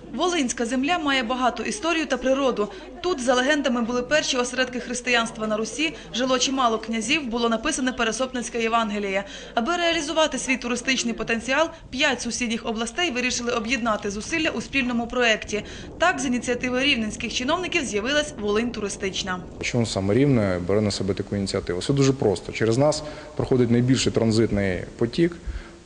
Волинська земля має багату історію та природу. Тут, за легендами, були перші осередки християнства на Русі, жило чимало князів, було написане Пересопницьке Євангеліє. Аби реалізувати свій туристичний потенціал, 5 сусідніх областей вирішили об'єднати зусилля у спільному проєкті. Так, з ініціативи рівненських чиновників з'явилась Волинь туристична. Чому саме Рівне бере на себе таку ініціативу? Все дуже просто. Через нас проходить найбільший транзитний потік.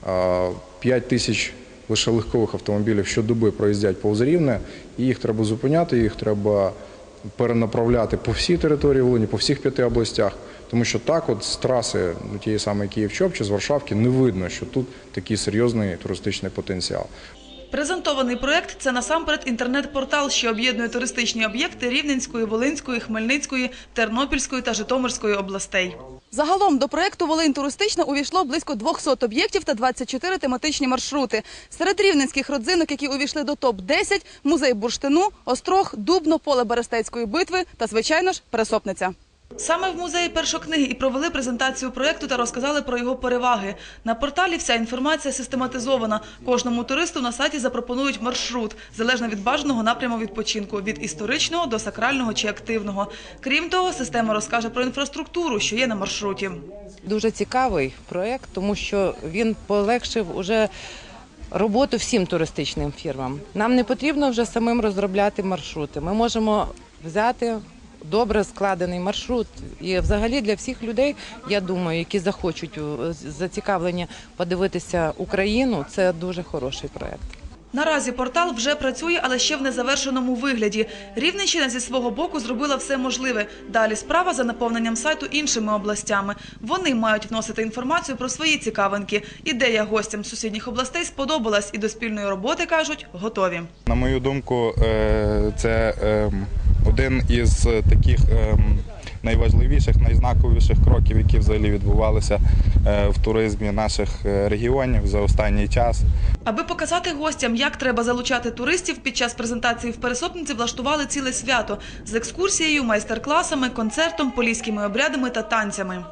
5 тисяч лише легкових автомобілів щодоби проїздять повз Рівне, і їх треба зупиняти, їх треба перенаправляти по всій території Волині, по всіх 5 областях. Тому що так от з траси тієї самої Київ-Чоп чи з Варшавки не видно, що тут такий серйозний туристичний потенціал. Презентований проєкт – це насамперед інтернет-портал, що об'єднує туристичні об'єкти Рівненської, Волинської, Хмельницької, Тернопільської та Житомирської областей. Загалом до проєкту «Волинь туристична» увійшло близько 200 об'єктів та 24 тематичні маршрути. Серед рівненських родзинок, які увійшли до топ-10 – музей бурштину, Острог, Дубно, поле Берестейської битви та, звичайно ж, Пересопниця. Саме в музеї першокниги і провели презентацію проєкту та розказали про його переваги. На порталі вся інформація систематизована. Кожному туристу на сайті запропонують маршрут, залежно від бажаного напряму відпочинку – від історичного до сакрального чи активного. Крім того, система розкаже про інфраструктуру, що є на маршруті. Дуже цікавий проєкт, тому що він полегшив уже роботу всім туристичним фірмам. Нам не потрібно вже самим розробляти маршрути. Ми можемо взяти добре складений маршрут. І взагалі для всіх людей, я думаю, які захочуть зацікавлені подивитися Україну, це дуже хороший проєкт. Наразі портал вже працює, але ще в незавершеному вигляді. Рівненщина зі свого боку зробила все можливе. Далі справа за наповненням сайту іншими областями. Вони мають вносити інформацію про свої цікавинки. Ідея гостям сусідніх областей сподобалась і до спільної роботи, кажуть, готові. На мою думку, це один із таких найважливіших, найзнаковіших кроків, які взагалі відбувалися в туризмі наших регіонів за останній час. Аби показати гостям, як треба залучати туристів, під час презентації в Пересопниці влаштували ціле свято з екскурсією, майстер-класами, концертом, поліськими обрядами та танцями.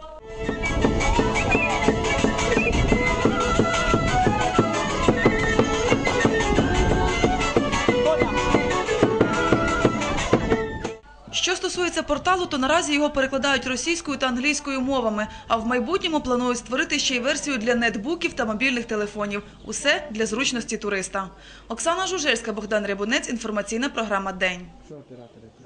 Що стосується порталу, то наразі його перекладають російською та англійською мовами, а в майбутньому планують створити ще й версію для нетбуків та мобільних телефонів. Усе для зручності туриста. Оксана Жужельська, Богдан Рябунець, інформаційна програма «День».